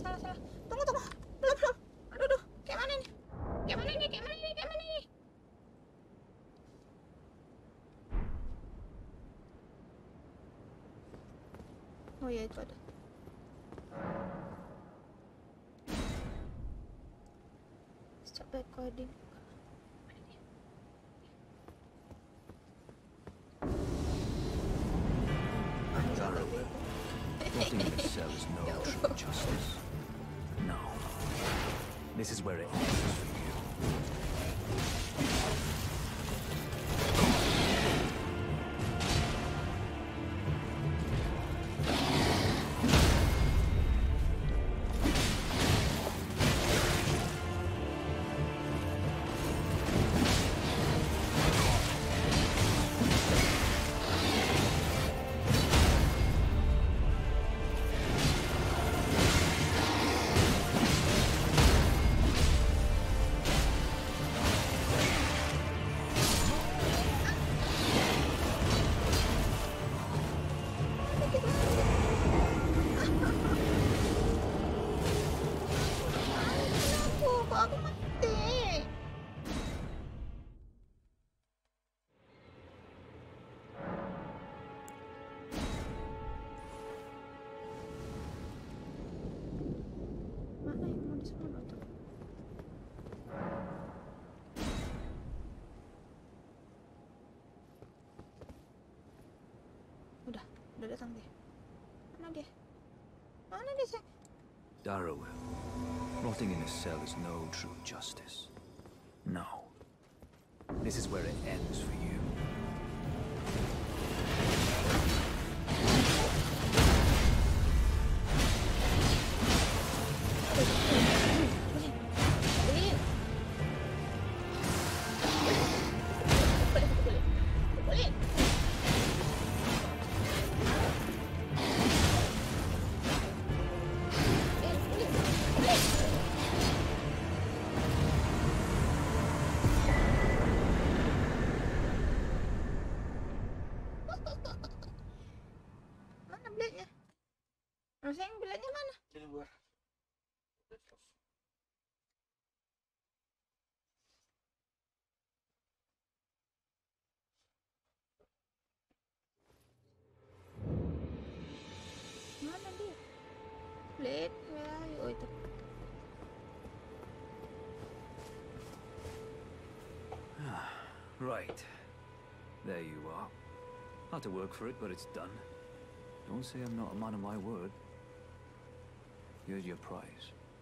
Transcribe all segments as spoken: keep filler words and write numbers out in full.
salah, salah. Tunggu, tunggu. Belum, belum. Aduh, aduh. Kayak mana nih? Kayak mana nih? Kayak mana nih? Kayak mana nih? Oh ya, itu ada. Stop recording. Nothing in this cell is no true justice. No. This is where it ends for you. Udah, udah datang dia. Mana dia? Mana dia, sayang? Darrowell, rotting in a cell is no true justice. No. This is where it ends for you. Mana beletnya? Oh, sayang, beletnya mana? Sini gua. Mana dia? Belet, where are you? Oh, itu. Right. There you are. Had to work for it, but it's done. Don't say I'm not a man of my word. Here's your prize.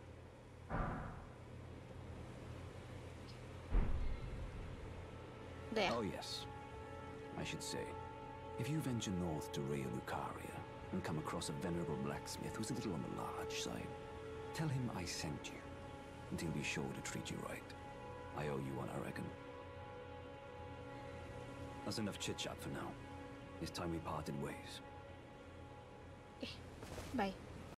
There. Oh, yes. I should say, if you venture north to Raya Lucaria and come across a venerable blacksmith who's a little on the large side, tell him I sent you, and he'll be sure to treat you right. I owe you one, I reckon. That's enough chit-chat for now. It's time we parted ways. Bye.